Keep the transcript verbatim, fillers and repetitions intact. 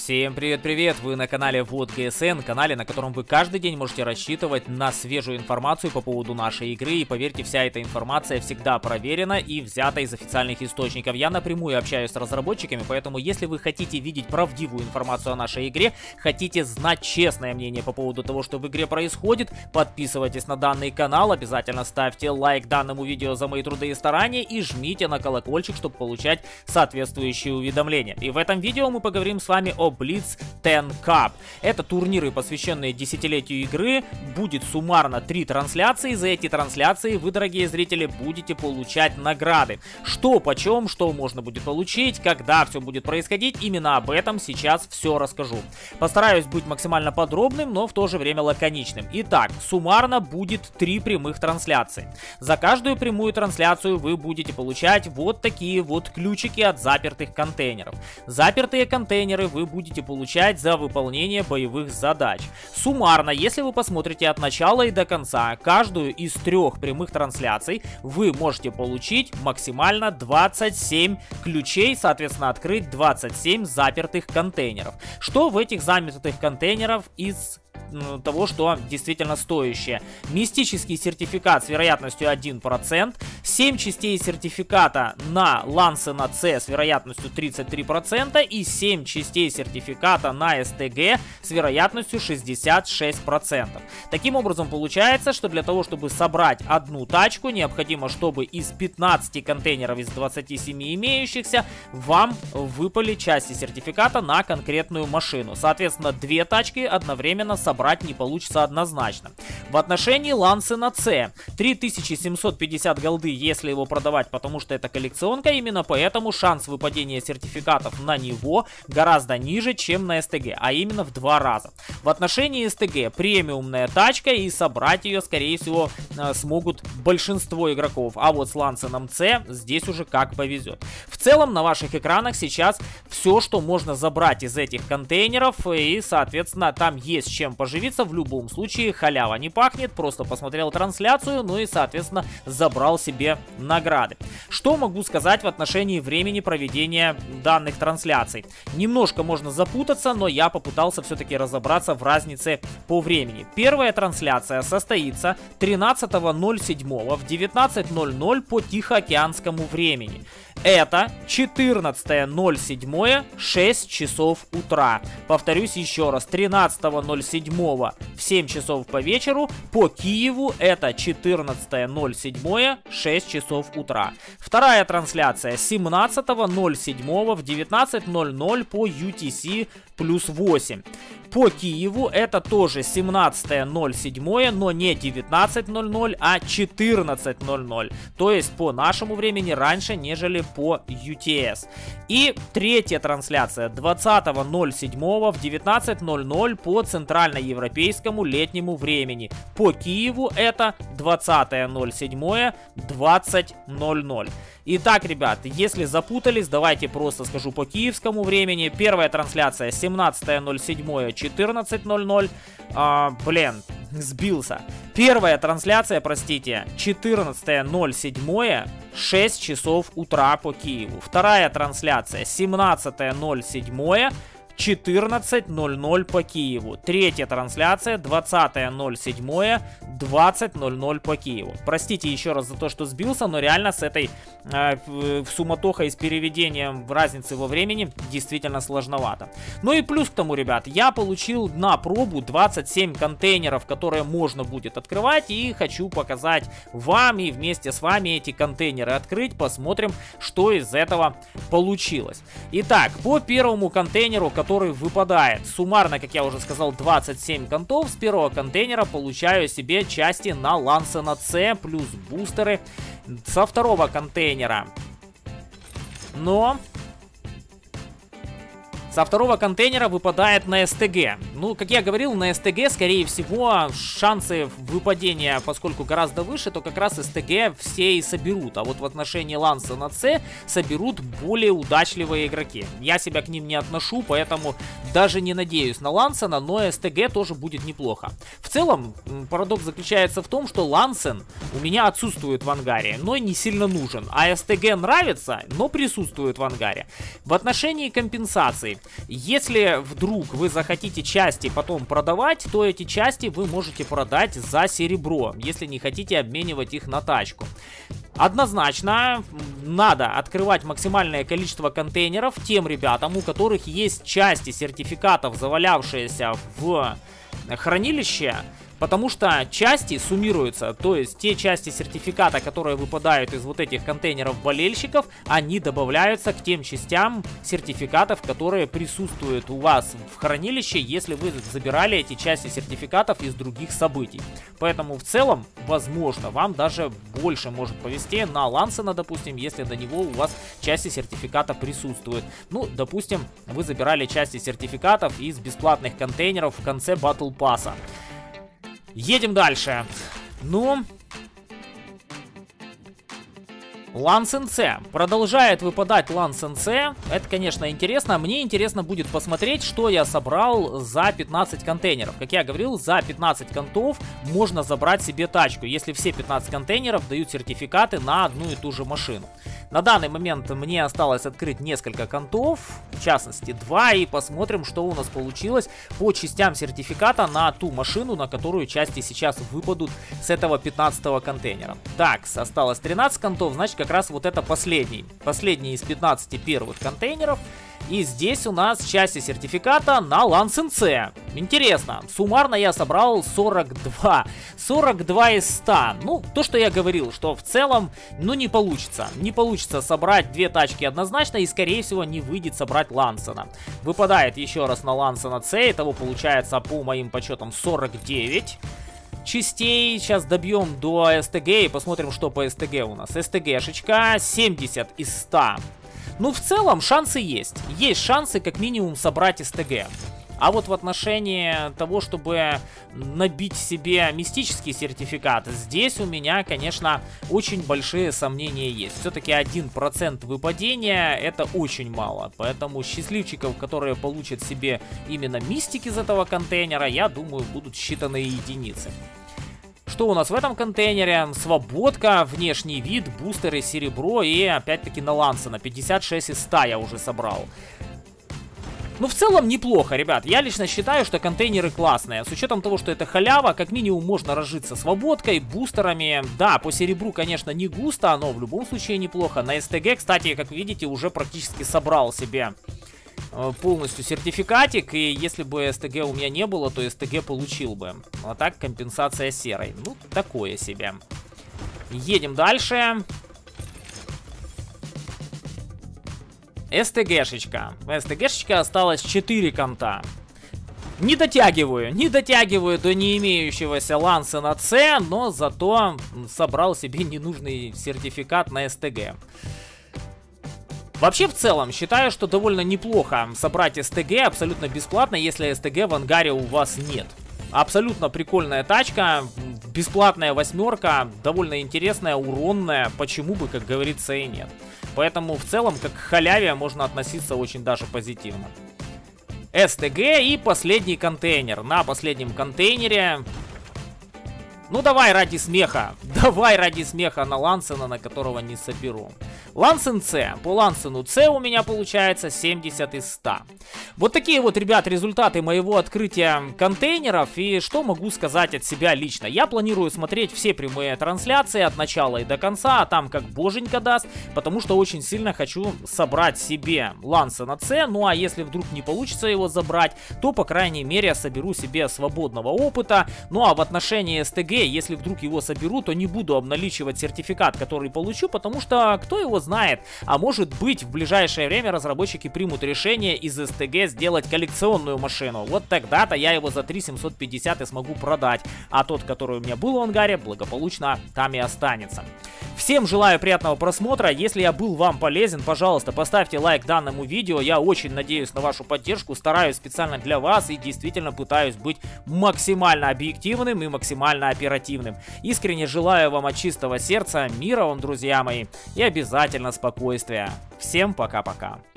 Всем привет-привет! Вы на канале Вот ГСН, канале, на котором вы каждый день можете рассчитывать на свежую информацию по поводу нашей игры. И поверьте, вся эта информация всегда проверена и взята из официальных источников. Я напрямую общаюсь с разработчиками, поэтому если вы хотите видеть правдивую информацию о нашей игре, хотите знать честное мнение по поводу того, что в игре происходит, подписывайтесь на данный канал, обязательно ставьте лайк данному видео за мои труды и старания и жмите на колокольчик, чтобы получать соответствующие уведомления. И в этом видео мы поговорим с вами о Blitz десять Cup. Это турниры, посвященные десятилетию игры. Будет суммарно три трансляции. За эти трансляции вы, дорогие зрители, будете получать награды. Что почем, что можно будет получить, когда все будет происходить, именно об этом сейчас все расскажу. Постараюсь быть максимально подробным, но в то же время лаконичным. Итак, суммарно будет три прямых трансляции. За каждую прямую трансляцию вы будете получать вот такие вот ключики от запертых контейнеров. Запертые контейнеры вы будете будете получать за выполнение боевых задач. Суммарно, если вы посмотрите от начала и до конца каждую из трех прямых трансляций, вы можете получить максимально двадцать семь ключей, соответственно, открыть двадцать семь запертых контейнеров. Что в этих запертых контейнерах из того, что действительно стоящее? Мистический сертификат с вероятностью один процент, семь частей сертификата на Лансена С с вероятностью тридцать три процента и семь частей сертификата на СТГ с вероятностью шестьдесят шесть процентов. Таким образом, получается, что для того, чтобы собрать одну тачку, необходимо, чтобы из пятнадцати контейнеров из двадцати семи имеющихся вам выпали части сертификата на конкретную машину. Соответственно, две тачки одновременно собрать не получится однозначно. В отношении Лансена С три тысячи семьсот пятьдесят голды, если его продавать, потому что это коллекционка, именно поэтому шанс выпадения сертификатов на него гораздо ниже, чем на СТГ, а именно в два раза. В отношении СТГ премиумная тачка, и собрать ее, скорее всего, смогут большинство игроков, а вот с Лансеном С здесь уже как повезет. В целом на ваших экранах сейчас все, что можно забрать из этих контейнеров, и, соответственно, там есть чем поживиться. В любом случае халява не пахнет, просто посмотрел трансляцию, ну и, соответственно, забрал себе награды. Что могу сказать в отношении времени проведения данных трансляций? Немножко можно запутаться, но я попытался все-таки разобраться в разнице по времени. Первая трансляция состоится тринадцатого ноль седьмого в девятнадцать ноль ноль по Тихоокеанскому времени. Это четырнадцатое ноль седьмое, шесть часов утра. Повторюсь еще раз, тринадцатого ноль седьмого в семь часов по вечеру, по Киеву это четырнадцатое ноль седьмое, шесть часов утра. Вторая трансляция семнадцатого ноль седьмого в девятнадцать ноль ноль по ю ти си плюс восемь. По Киеву это тоже семнадцатое ноль седьмое, но не девятнадцать ноль ноль, а четырнадцать ноль ноль. То есть по нашему времени раньше, нежели по ю ти эс. И третья трансляция двадцатого ноль седьмого в девятнадцать ноль ноль по центральноевропейскому летнему времени. По Киеву это двадцатое ноль седьмое, двадцать ноль ноль. Итак, ребят, если запутались, давайте просто скажу по киевскому времени. Первая трансляция семнадцатое ноль седьмое, четырнадцать ноль ноль. А, блин, сбился. Первая трансляция, простите, четырнадцатое ноль седьмое, шесть часов утра по Киеву. Вторая трансляция семнадцатое ноль седьмое, четырнадцать ноль ноль по Киеву. Третья трансляция двадцатое ноль седьмое, двадцать ноль ноль по Киеву. Простите еще раз за то, что сбился, но реально с этой э, суматохой с переведением разницы во времени действительно сложновато. Ну и плюс к тому, ребят, я получил на пробу двадцать семь контейнеров, которые можно будет открывать, и хочу показать вам и вместе с вами эти контейнеры открыть. Посмотрим, что из этого получилось. Итак, по первому контейнеру, который выпадает. Суммарно, как я уже сказал, двадцать семь контов. С первого контейнера получаю себе части на Лансена С плюс бустеры. Со второго контейнера. Но... Со второго контейнера выпадает на СТГ. Ну, как я говорил, на СТГ, скорее всего, шансы выпадения, поскольку гораздо выше, то как раз СТГ все и соберут. А вот в отношении Лансена С соберут более удачливые игроки. Я себя к ним не отношу, поэтому даже не надеюсь на Лансена, но СТГ тоже будет неплохо. В целом, парадокс заключается в том, что Лансен у меня отсутствует в ангаре, но не сильно нужен. А СТГ нравится, но присутствует в ангаре. В отношении компенсаций. Если вдруг вы захотите части потом продавать, то эти части вы можете продать за серебро, если не хотите обменивать их на тачку. Однозначно надо открывать максимальное количество контейнеров тем ребятам, у которых есть части сертификатов, завалявшиеся в хранилище. Потому что части суммируются, то есть те части сертификата, которые выпадают из вот этих контейнеров болельщиков, они добавляются к тем частям сертификатов, которые присутствуют у вас в хранилище, если вы забирали эти части сертификатов из других событий. Поэтому в целом, возможно, вам даже больше может повезти на Лансена, допустим, если до него у вас части сертификата присутствуют. Ну, допустим, вы забирали части сертификатов из бесплатных контейнеров в конце Battle Pass'а. Едем дальше. Ну, Лансен С. Продолжает выпадать Лансен С. Это, конечно, интересно. Мне интересно будет посмотреть, что я собрал за пятнадцать контейнеров. Как я говорил, за пятнадцать контов можно забрать себе тачку, если все пятнадцать контейнеров дают сертификаты на одну и ту же машину. На данный момент мне осталось открыть несколько контов, в частности два, и посмотрим, что у нас получилось по частям сертификата на ту машину, на которую части сейчас выпадут с этого пятнадцатого контейнера. Так, осталось тринадцать контов, значит, как раз вот это последний. Последний из пятнадцати первых контейнеров. И здесь у нас части сертификата на Лансен С. Интересно, суммарно я собрал сорок два. сорок два из ста. Ну, то, что я говорил, что в целом, ну, не получится. Не получится собрать две тачки однозначно, и, скорее всего, не выйдет собрать Лансена. Выпадает еще раз на Лансена С. Итого получается, по моим подсчетам, сорок девять частей. Сейчас добьем до СТГ и посмотрим, что по СТГ у нас. СТГшечка семьдесят из ста. Ну, в целом, шансы есть. Есть шансы, как минимум, собрать СТГ. А вот в отношении того, чтобы набить себе мистический сертификат, здесь у меня, конечно, очень большие сомнения есть. Все-таки один процент выпадения — это очень мало. Поэтому счастливчиков, которые получат себе именно мистики из этого контейнера, я думаю, будут считанные единицы. Что у нас в этом контейнере? Свободка, внешний вид, бустеры, серебро и опять-таки на Лансена. пятьдесят шесть из ста я уже собрал. Ну, в целом неплохо, ребят. Я лично считаю, что контейнеры классные. С учетом того, что это халява, как минимум можно разжиться свободкой, бустерами. Да, по серебру, конечно, не густо, но в любом случае неплохо. На СТГ, кстати, как видите, уже практически собрал себе полностью сертификатик, и если бы СТГ у меня не было, то СТГ получил бы. А так компенсация серой. Ну, такое себе. Едем дальше. СТГшечка. СТГшечка осталось четыре конта. Не дотягиваю, не дотягиваю до не имеющегося Лансена С, но зато собрал себе ненужный сертификат на СТГ. Вообще, в целом, считаю, что довольно неплохо собрать СТГ абсолютно бесплатно, если СТГ в ангаре у вас нет. Абсолютно прикольная тачка, бесплатная восьмерка, довольно интересная, уронная, почему бы, как говорится, и нет. Поэтому, в целом, как к халяве можно относиться очень даже позитивно. СТГ и последний контейнер. На последнем контейнере... Ну, давай ради смеха. Давай ради смеха на Лансена, на которого не соберу. Лансен С. По Лансену С у меня получается семьдесят из ста. Вот такие вот, ребят, результаты моего открытия контейнеров. И что могу сказать от себя лично? Я планирую смотреть все прямые трансляции от начала и до конца, а там как боженька даст. Потому что очень сильно хочу собрать себе Лансена С. Ну, а если вдруг не получится его забрать, то, по крайней мере, соберу себе свободного опыта. Ну, а в отношении СТГ, если вдруг его соберу, то не буду обналичивать сертификат, который получу, потому что кто его знает. А может быть, в ближайшее время разработчики примут решение из СТГ сделать коллекционную машину. Вот тогда-то я его за три тысячи семьсот пятьдесят и смогу продать. А тот, который у меня был в ангаре, благополучно там и останется. Всем желаю приятного просмотра. Если я был вам полезен, пожалуйста, поставьте лайк данному видео. Я очень надеюсь на вашу поддержку. Стараюсь специально для вас и действительно пытаюсь быть максимально объективным и максимально оперативным. Искренне желаю вам от чистого сердца мира вам, друзья мои, и обязательно спокойствия. Всем пока-пока.